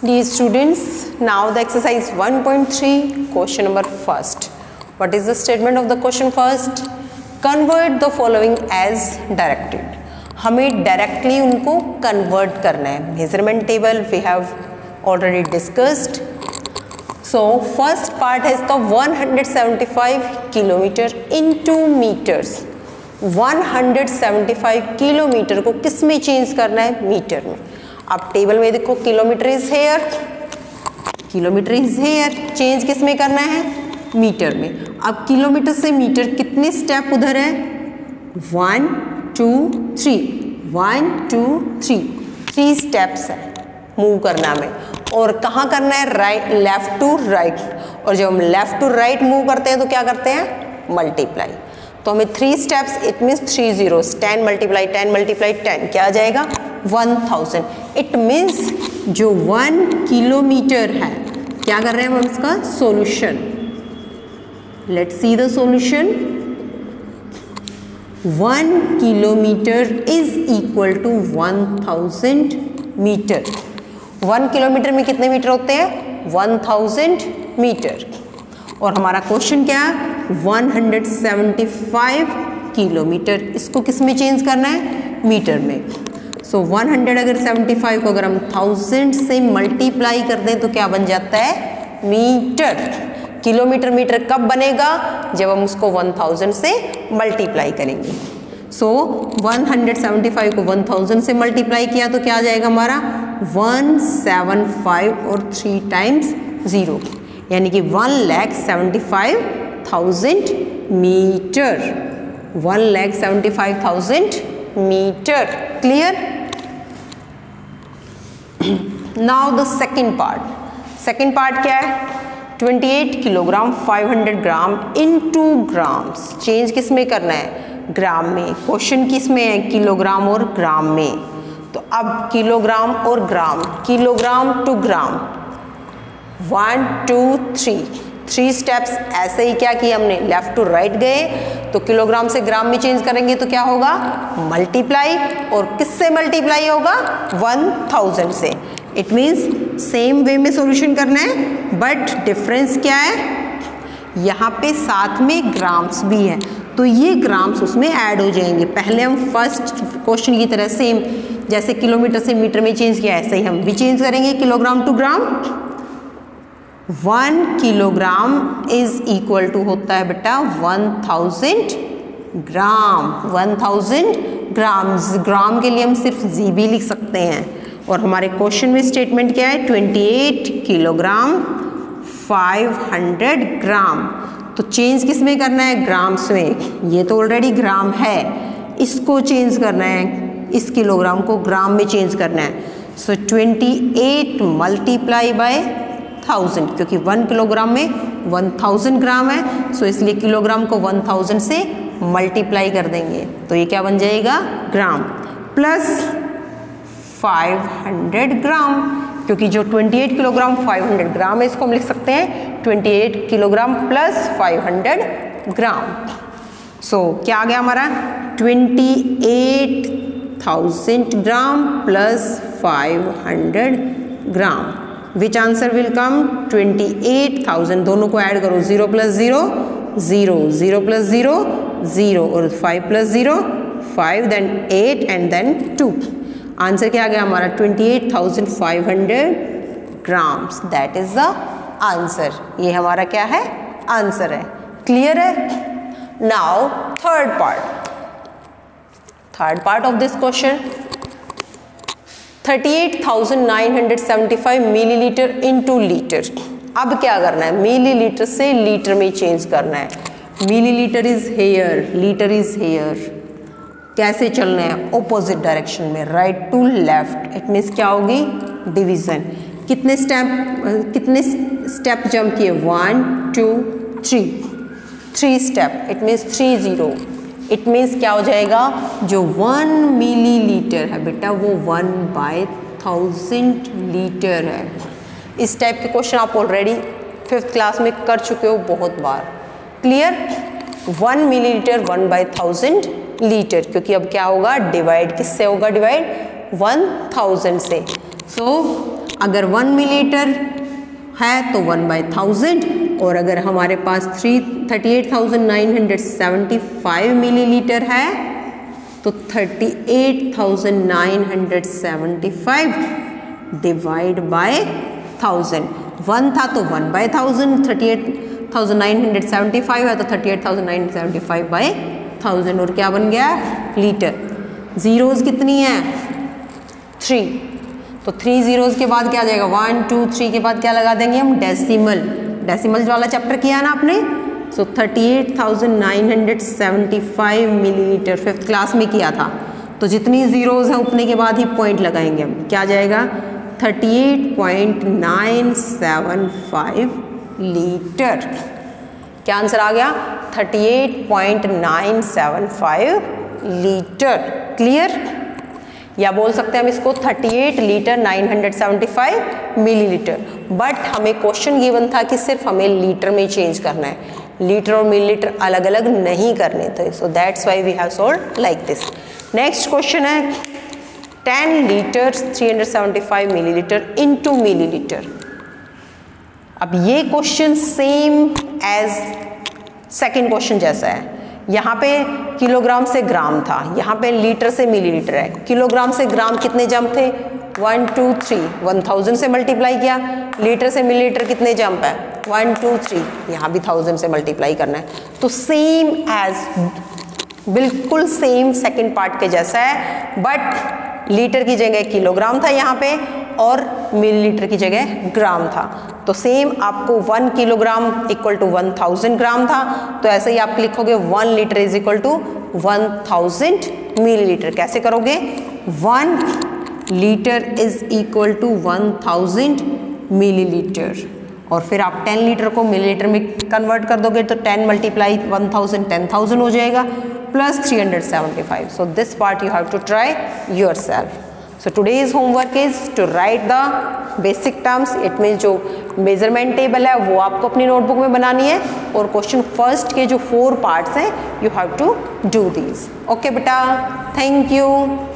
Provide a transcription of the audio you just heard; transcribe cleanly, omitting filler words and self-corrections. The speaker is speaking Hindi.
Dear students, now the exercise 1.3 question number first. What is the statement of the question first? Convert the following as directed. हमें डायरेक्टली उनको कन्वर्ट करना है. Measurement table we have already discussed. So first part है इसका 175 किलोमीटर इनटू मीटर्स. 175 किलोमीटर को किस में चेंज करना है? मीटर में. अब टेबल में देखो kilometre is here, kilometre is here, change किस में करना है? मीटर में. अब किलोमीटर से मीटर कितने स्टेप उधर है? 1 2 3 1 2 3 3 स्टेप्स है मूव करना हमें. और कहाँ करना है? Right, left to right. और जब हम लेफ्ट टू राइट मूव करते हैं तो क्या करते हैं? मल्टीप्लाई. तो हमें 3 steps, it means 3 zeros. 10 multiply 10 multiply 10 क्या आ जाएगा? 1000. इट मीन्स जो 1 किलोमीटर है, क्या कर रहे हैं हम इसका solution. Let's see the solution. 1 kilometre is equal to 1000 metre. 1 kilometre में कितने मीटर होते हैं? 1000 मीटर. और हमारा क्वेश्चन क्या है? 175 किलोमीटर. इसको किस में चेंज करना है? मीटर में. सो 100 अगर 75 को अगर हम 1000 से मल्टीप्लाई कर दें तो क्या बन जाता है? मीटर. किलोमीटर मीटर कब बनेगा? जब हम उसको 1000 से मल्टीप्लाई करेंगे. सो 175 को 1000 से मल्टीप्लाई किया तो क्या आ जाएगा हमारा? 175 और 3 टाइम्स 0, यानी कि 1,75,000 metre. 1,75,000 metre. Clear? Now the second part. Second part क्या है? 28 kilogram 500 gram into grams. Change किस में करना है? ग्राम में. क्वेश्चन किस में है? किलोग्राम और ग्राम में. तो अब किलोग्राम और gram, kilogram to gram, 1 2 3 steps. ऐसे ही क्या किया हमने? लेफ्ट टू राइट गए तो किलोग्राम से ग्राम में चेंज करेंगे तो क्या होगा? मल्टीप्लाई. और किससे मल्टीप्लाई होगा? 1000 से. इट मीन्स सेम वे में सॉल्यूशन करना है, बट डिफरेंस क्या है? यहाँ पे साथ में ग्राम्स भी है तो ये ग्राम्स उसमें ऐड हो जाएंगे. पहले हम फर्स्ट क्वेश्चन की तरह सेम जैसे किलोमीटर से मीटर में चेंज किया, ऐसे ही हम भी चेंज करेंगे kilogram to gram. 1 kilogram is equal to होता है बेटा 1000 ग्राम. 1000 ग्राम्स. ग्राम के लिए हम सिर्फ जी भी लिख सकते हैं. और हमारे क्वेश्चन में स्टेटमेंट क्या है? 28 किलोग्राम 500 ग्राम. तो चेंज किस में करना है? ग्राम्स में. ये तो ऑलरेडी ग्राम है, इसको चेंज करना है, इस किलोग्राम को ग्राम में चेंज करना है. सो 28 मल्टीप्लाई बाय 1000, क्योंकि 1 किलोग्राम में 1000 ग्राम है. सो इसलिए किलोग्राम को 1000 से मल्टीप्लाई कर देंगे तो ये क्या बन जाएगा? ग्राम. प्लस 500 ग्राम, क्योंकि जो 28 किलोग्राम 500 ग्राम है इसको हम लिख सकते हैं 28 किलोग्राम प्लस 500 ग्राम. सो क्या आ गया हमारा? 28,000 gram plus 500 gram. Which answer will come? 28,000. दोनों को ऐड करो. 0 प्लस 0 0, 0 प्लस 0 0, और 5 plus 0 5, then 8 and then 2. Answer क्या आ गया हमारा? 28,500 grams. That is the answer. ये हमारा क्या है? आंसर है. क्लियर है? Now third part of this question. 38,975 millilitre into litre. अब क्या करना है? मिलीलीटर से लीटर में चेंज करना है. Millilitre is here, litre is here. कैसे चलना है? ऑपोजिट डायरेक्शन में, right to left. It means क्या होगी? डिवीजन. कितने स्टेप जंप किए? 1 2 3 step. It means 3 0. It means क्या हो जाएगा? जो 1 मिलीलीटर है बेटा वो 1/1000 लीटर है. इस टाइप के क्वेश्चन आप ऑलरेडी 5th क्लास में कर चुके हो बहुत बार. क्लियर? 1 मिलीलीटर 1/1000 लीटर, क्योंकि अब क्या होगा? डिवाइड किससे होगा? डिवाइड 1000 से. सो अगर 1 मिलीलीटर है तो 1/1000, और अगर हमारे पास 38,975 मिलीलीटर है तो 38,975 डिवाइड बाय 1000। 1 था तो 1/1000, 38,975 है तो 38,975 बाय 1000, और क्या बन गया लीटर। जीरोस कितनी है 3, तो 3 जीरोस के बाद क्या आ जाएगा 1 2 3 के बाद क्या लगा देंगे हम डेसिमल। डेसिमल वाला चैप्टर किया ना आपने, सो 38,975 मिलीलीटर 5th क्लास में किया था। तो जितनी जीरोस हैं उतने के बाद ही पॉइंट लगाएंगे हम, क्या आ जाएगा 38.975 लीटर। क्या आंसर आ गया 38.975 लीटर। क्लियर, या बोल सकते हैं हम इसको 38 लीटर 975 मिलीलीटर। बट हमें क्वेश्चन गिवन था कि सिर्फ हमें लीटर में चेंज करना है, लीटर और मिलीलीटर अलग अलग नहीं करने थे। So that's why we have solved like this. Next question है 10 लीटर 375 मिलीलीटर इनटू मिलीलीटर। अब ये question same as second question जैसा है। यहाँ पे किलोग्राम से ग्राम था, यहाँ पे लीटर से मिलीलीटर है। किलोग्राम से ग्राम कितने जंप थे 1 2 3, 1000 से मल्टीप्लाई किया। लीटर से मिलीलीटर कितने जंप है 1 2 3, यहाँ भी 1000 से मल्टीप्लाई करना है। तो सेम एज, बिल्कुल सेम सेकंड पार्ट के जैसा है, बट लीटर की जगह किलोग्राम था यहाँ पे और मिलीलीटर की जगह ग्राम था। तो सेम आपको 1 किलोग्राम इक्वल टू 1000 ग्राम था, तो ऐसे ही आप लिखोगे 1 litre is equal to 1000 millilitre. कैसे करोगे 1 litre is equal to 1000 millilitre, और फिर आप 10 लीटर को मिलीलीटर में कन्वर्ट कर दोगे तो 10 मल्टीप्लाई 1000 10,000 हो जाएगा plus 375. So this part you have to try yourself. So today's homework is to write the basic terms. It means जो measurement table है वो आपको अपनी notebook में बनानी है, और question first के जो 4 parts हैं you have to do these. Okay बेटा, thank you.